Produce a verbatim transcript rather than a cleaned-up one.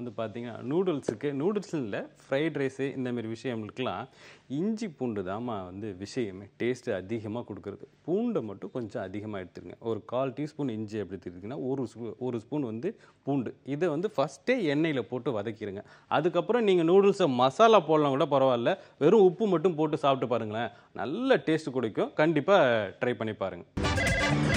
வந்து பார்த்தீங்கன்னா நூடுல்ஸுக்கு நூடுல்ஸ் இல்லை ஃப்ரைட் ரைஸு இந்தமாரி விஷயங்களுக்கெல்லாம் இஞ்சி பூண்டு தாம்மா வந்து விஷயமே டேஸ்ட்டு அதிகமாக கொடுக்குறது. பூண்டை மட்டும் கொஞ்சம் அதிகமாக எடுத்துருங்க. ஒரு கால் டீஸ்பூன் இஞ்சி எப்படி எடுத்துக்கிட்டிங்கன்னா ஒரு ஸ்பூ ஒரு ஸ்பூன் வந்து பூண்டு இதை வந்து ஃபஸ்ட்டே எண்ணெயில் போட்டு வதக்கிடுங்க. அதுக்கப்புறம் நீங்கள் நூடுல்ஸை மசாலா போடலாம் கூட பரவாயில்ல, வெறும் உப்பு மட்டும் போட்டு சாப்பிட்டு பாருங்களேன், நல்ல டேஸ்ட் கொடுக்கும். கண்டிப்பாக ட்ரை பண்ணி பாருங்கள்.